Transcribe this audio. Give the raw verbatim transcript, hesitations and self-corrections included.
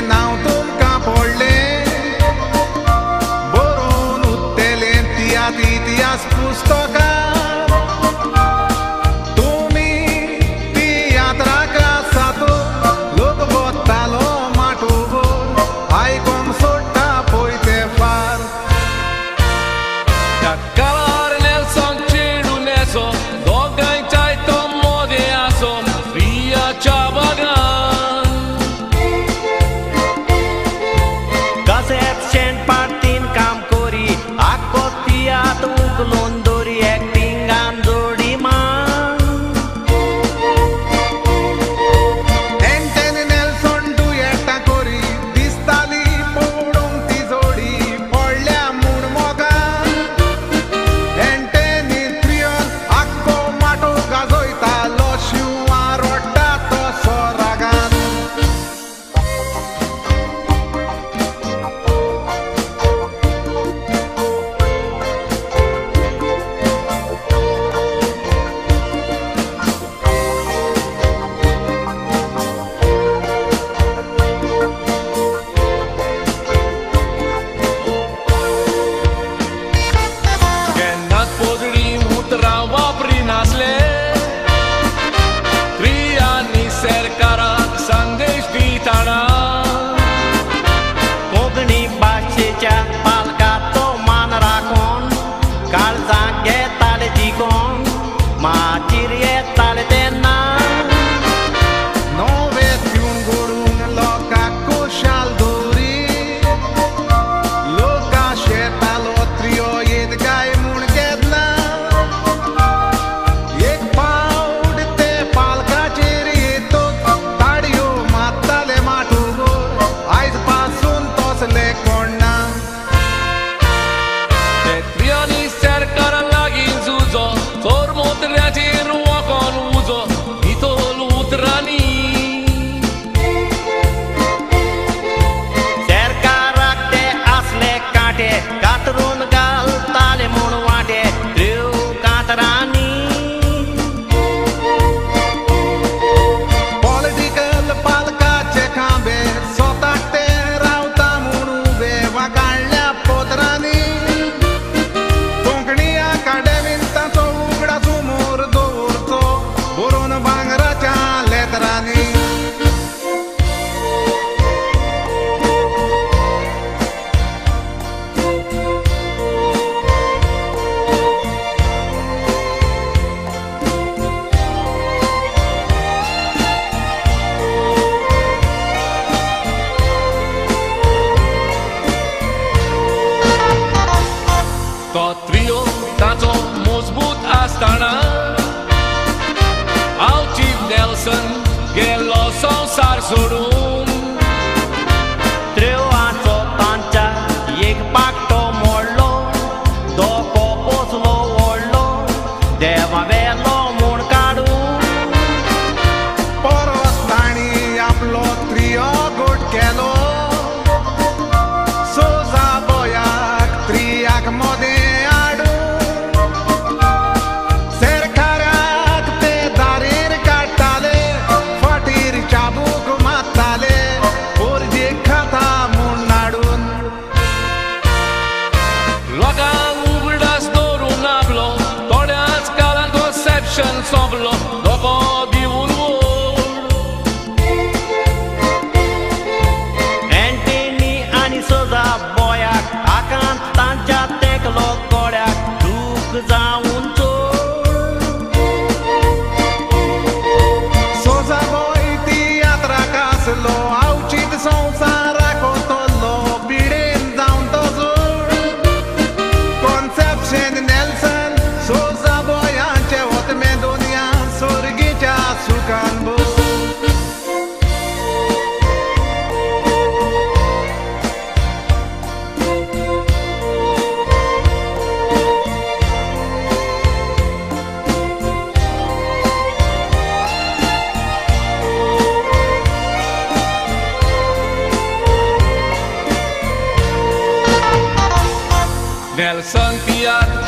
नाव तुमकां पडलें बरोवन उत्तेलें तियात इतिहास पुस्तकां तुमी ती यात्राक आसात लोक वतालो माटोवर आयकोंक सोडटा पळय ते फार Calar Nelson Ciru Neso Dogain Taito Mode Asom Ria Chabagan Gazet Shen Partin Kam Kori Akotia Tuk Londori Acting and Dori Man Enten Nelson dueta kori distali podon tizodi podल्या मूड मोगान Enteni trion akko mato gazoita lo shiwa rotta to soragan Kenat podri utrava prin asle Triani serkara sandesh ditana Konkani भाशेच्या पालकाचो मान राखून काळजाक घेताले जिकोन माचीर येताले तेन्ना nove tiun gorun loka koshal dori loka shetalo trio yed gai mun gedna ek paud te palka cheri to tadio matale matugo aiz pasun tosle konna Triani serkara lagin zuzo Formot reati ruakon uzo Itol utrani सरकाराक ते असले काटे कातरून घालताले म्हूण वाटे त्र्यो कातरांनी political palkaचे खांबे स्वताक ते रावता म्हूण उबे वागाडल्या पोतरांनी कोंकणी अकादेमीन ताचो उगडा समोर दवरचो बरोवन भांगराच्या लेतरांनी To trio tato mozbut astana Altiv Nelson Gelo संसार सोडून त्र्योआचो तांच्या एक पाकटो मोडलो दोको पोसलो ओडलो देवा वेलो म्हूण काडून परस ताणी आपलो त्रियो गोट केलो सोजा बोयाक त्रियाक मोदें हाडून सरकाराक ते दारेर काडटाले फाटीर चाबूक मारताले पोरजे खाता म्हूण नाडून Logan ugrdas dorun nablo Toreac calan conception soblo Doko diun एंटीनी आनी सोजा बोयाक आकांत तांच्या तेकलो गोड्याक दूख जावन चोड सोजा बोय ती यात्राक आसलो अवचीत संवसाराक वतलो पिडेन जावन तो जोड कॉन्सेप्शन नेल्सन सोजा बोयांचे वतमे दोनया सोर्गीच्या सुखान भोग Nelson Piat